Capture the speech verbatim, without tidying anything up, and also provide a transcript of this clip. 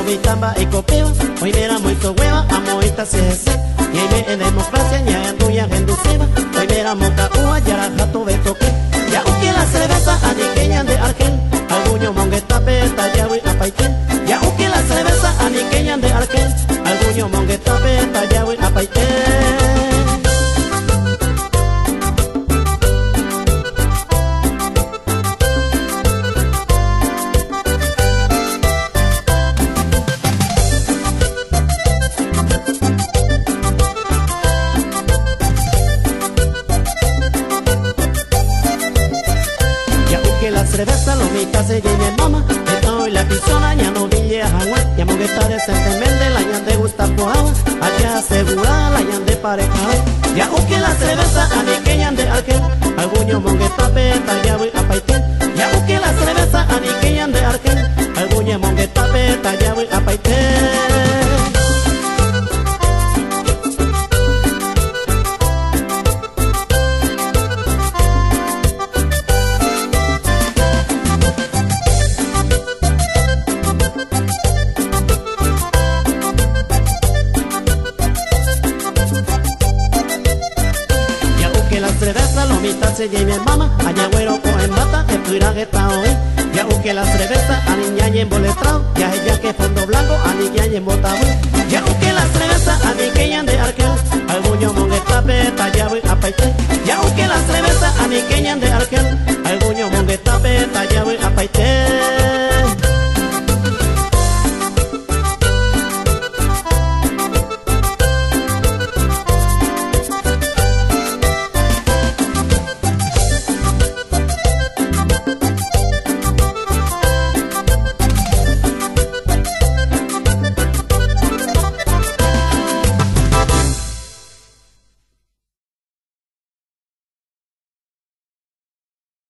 mitamba y copeo. Hoy mira muito hueva, amo esta cese. Y me en democracia, ya en tuya en duceba. Hoy mira moca ua, ya jato de toque. Ya uke la cerveza, aniqueñan de arquel. Alguño mongueta peta, ya voy a paitén. Ya uke la cerveza, aniqueñan de arquel. Alguño mongueta peta, ya voy a paitén. La cerveza lo mitad se llena mama. Estoy la pisona, ya no ville a agua. Ya mongueta decentemente, la yan de gusta pojawa. Allá asegura, la yan de pareja. Ya uke la cerveza, aniqueñan de arquel. Alguño mongueta peta, ya voy a paitén. Ya uke la cerveza, aniqueñan de arquel. Alguño mongueta peta, ya voy a paitén. Cerveza lo mitad se lleve en mama, allá güero cogen bata, que tuira geta hoy. Ya uke la cerveza, a niña y en boletrao, ya ella que fondo blanco, a niña y en botado. Ya uke la cerveza, a niqueñan de arquel, alguño mongueta peta, ya voy a paitén. Ya uke la cerveza, a niqueñan de arquel, alguño mongueta peta, ya voy a paitén.